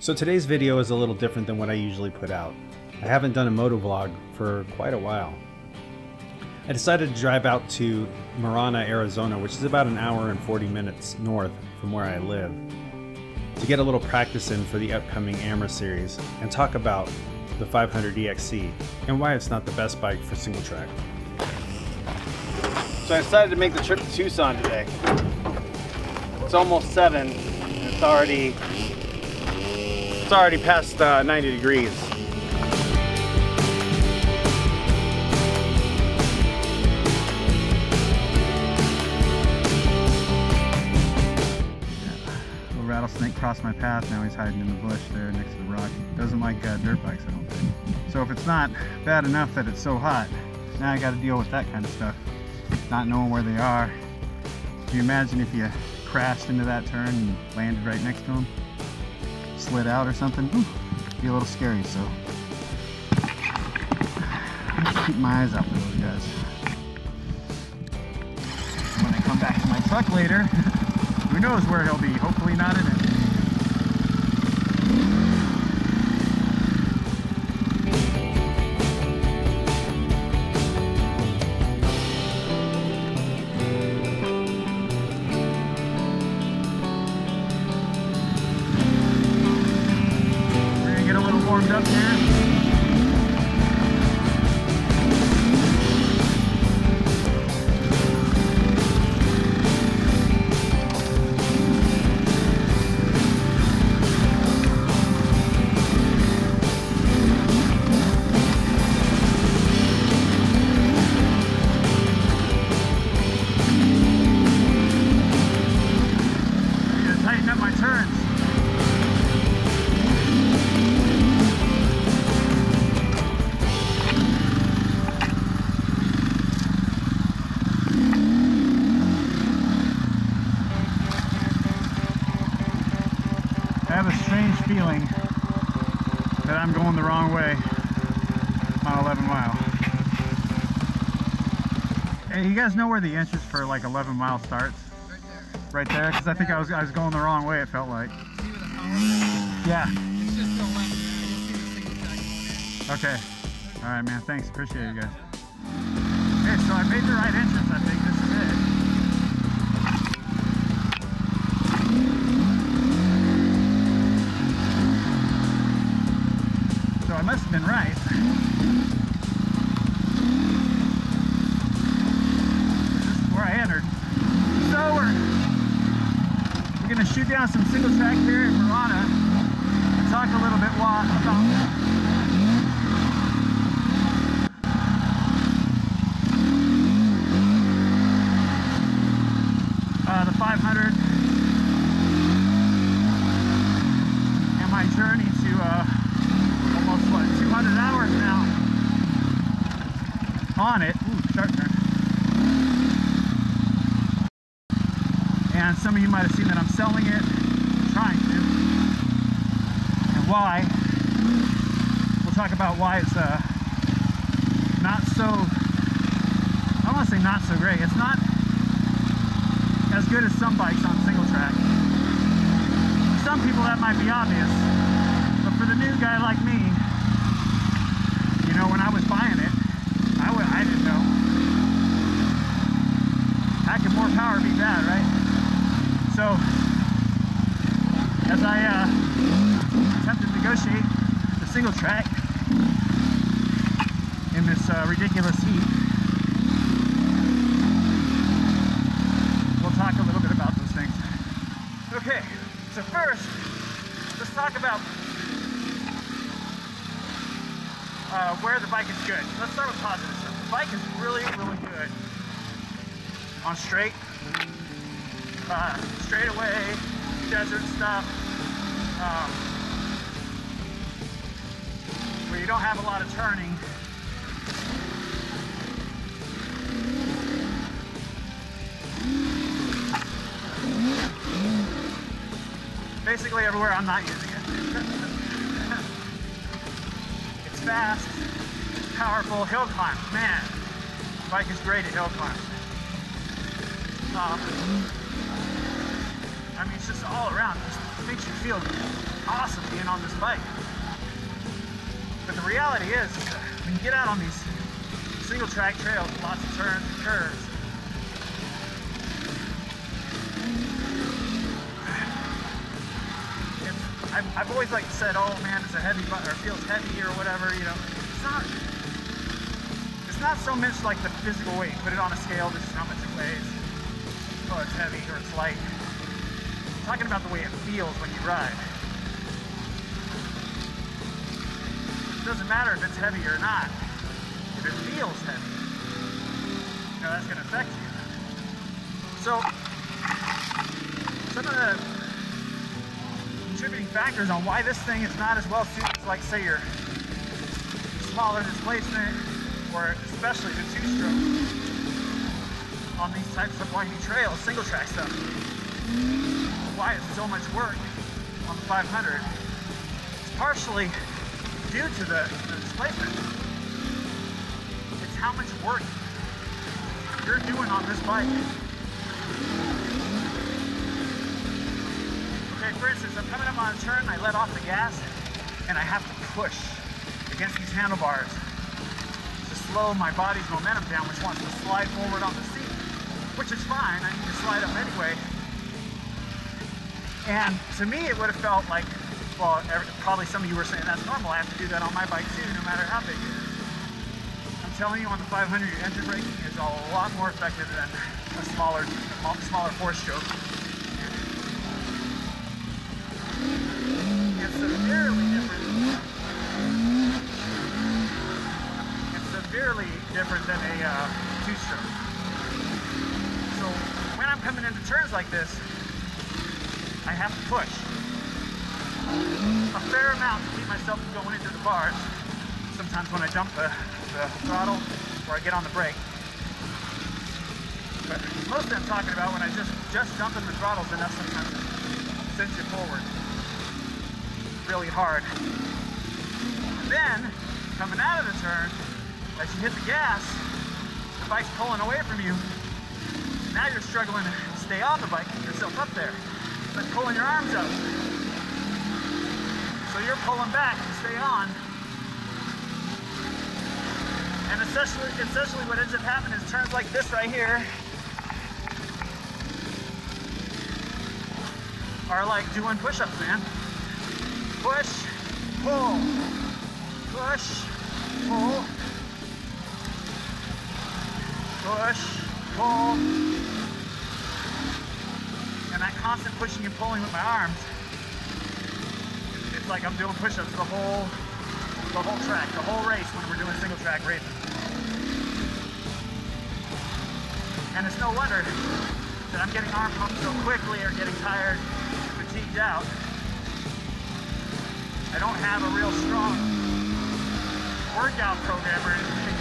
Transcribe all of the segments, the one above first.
So today's video is a little different than what I usually put out. I haven't done a motovlog for quite a while. I decided to drive out to Marana, Arizona, which is about an hour and 40 minutes north from where I live, to get a little practice in for the upcoming AMRA series and talk about the 500 EXC and why it's not the best bike for single track. So I decided to make the trip to Tucson today. It's almost 7 and it's already past 90 degrees. Little rattlesnake crossed my path. Now he's hiding in the bush there next to the rock. Doesn't like dirt bikes, I don't think. So if it's not bad enough that it's so hot, now I got to deal with that kind of stuff. Not knowing where they are. Can you imagine if you crashed into that turn and landed right next to him? Slid out or something? Ooh, be a little scary, so I'll keep my eyes out for those guys. When I come back to my truck later, who knows where he'll be? Hopefully not in it. Warmed up here. I need to tighten up my turns. I have a strange feeling that I'm going the wrong way on 11 Mile. Hey, you guys know where the entrance for like 11 Mile starts? Right there. Right there? Because I think I was going the wrong way, it felt like. See where the power is? Yeah. It's just go left there. You'll see the single track. Okay. Alright, man. Thanks. Appreciate it, guys. Okay, so I made the right entrance, I think. This is it. I must have been right. This is where I entered. So we're going to shoot down some single track here in Marana and talk a little bit about the 500 and my journey to almost what, 200 hours now on it. Ooh, sharp turn. And some of you might have seen that I'm selling it, trying to, and why. We'll talk about why it's not so, I don't want to say not so great. It's not as good as some bikes on single track. For some people that might be obvious. But for the new guy like me, you know, when I was buying it, I didn't know. How can more power be bad, right? So, as I attempt to negotiate the single track in this ridiculous heat, we'll talk a little bit about those things. Okay, so first, let's talk about where the bike is good. Let's start with positive stuff. The bike is really, really good on straightaway, desert stuff, where you don't have a lot of turning. Basically everywhere I'm not using it. It's fast, powerful, hill climbs. Man, the bike is great at hill climbs. I mean, it's just all around. It just makes you feel awesome. being on this bike. But the reality is that when you get out on these single track trails with lots of turns and curves, I've always like said, oh man, it's a heavy bike, or it feels heavy or whatever, you know. It's not so much like the physical weight. Put it on a scale, this is how much it weighs. Oh, it's heavy or it's light. I'm talking about the way it feels when you ride. It doesn't matter if it's heavy or not. If it feels heavy, you know, that's going to affect you. So, some of the contributing factors on why this thing is not as well suited as, like, say, your smaller displacement, or especially the two-stroke on these types of windy trails, single track stuff. Why it's so much work on the 500. It's partially due to the displacement. It's how much work you're doing on this bike. Okay, for instance, I'm coming up on a turn, I let off the gas, and I have to push against these handlebars to slow my body's momentum down, which wants to slide forward on the seat, which is fine. I need to slide up anyway. And to me, it would have felt like, well, probably some of you were saying that's normal. I have to do that on my bike too, no matter how big it is. I'm telling you, on the 500, your engine braking is a lot more effective than a smaller four-stroke. It's severely different. It's severely different than a two-stroke. So when I'm coming into turns like this, I have to push a fair amount to keep myself from going into the bars. Sometimes when I dump the throttle or I get on the brake. But mostly I'm talking about when I just dumping the throttle's enough sometimes to send you forward really hard. And then, coming out of the turn, as you hit the gas, the bike's pulling away from you. Now you're struggling to stay on the bike, keep yourself up there. But pulling your arms up. So you're pulling back to stay on. And essentially what ends up happening is turns like this right here are like doing push-ups, man. Push, pull, push, pull, push, pull. And that constant pushing and pulling with my arms, it's like I'm doing push-ups the whole track, the whole race when we're doing single track racing. And it's no wonder that I'm getting arm pumps so quickly or getting tired, fatigued out. I don't have a real strong workout program or anything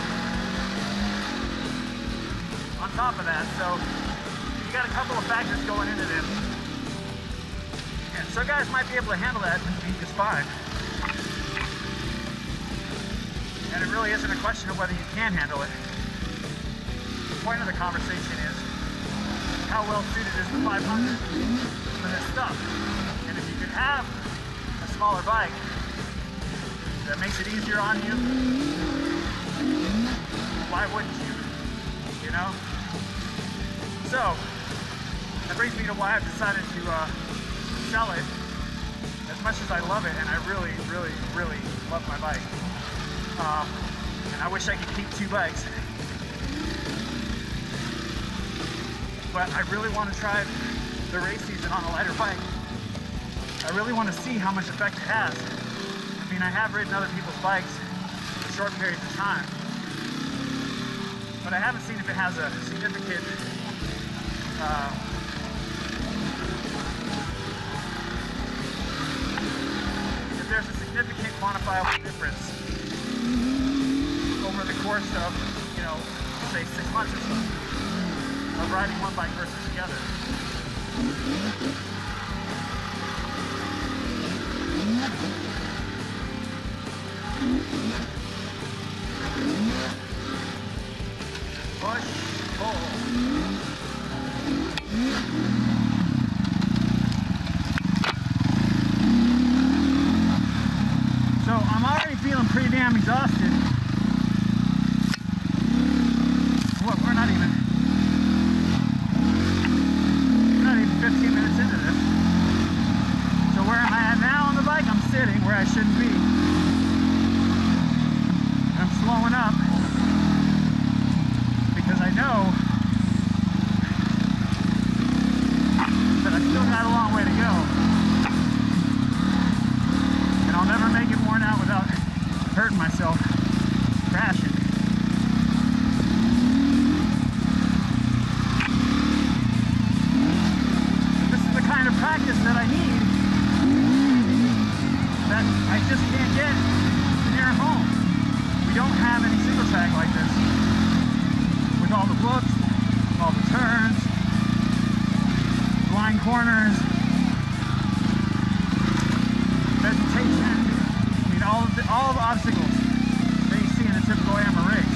on top of that, so you got a couple of factors going into this. And some guys might be able to handle that just fine. And it really isn't a question of whether you can handle it. The point of the conversation is how well suited is the 500 for this stuff. And if you could have a smaller bike that makes it easier on you, why wouldn't you? You know? So, that brings me to why I've decided to sell it. As much as I love it, and I really, really, really love my bike. And I wish I could keep two bikes. But I really want to try the race season on a lighter bike. I really want to see how much effect it has. I mean, I have ridden other people's bikes for short periods of time, but I haven't seen if it has a significant if there's a significant quantifiable difference over the course of, you know, say 6 months or so of riding one bike versus the other. Push, pull. pretty damn exhausted. What, we're not even 15 minutes into this. So where am I at now on the bike? I'm sitting where I shouldn't be. And I'm slowing up because I know that I've still got a long way to go. And I'll never make it worn out without hurting myself, crashing. Practice that I need that I just can't get near home. We don't have any single track like this with all the whoops, all the turns, blind corners, vegetation. I mean, all the obstacles that you see in a typical AMA rig.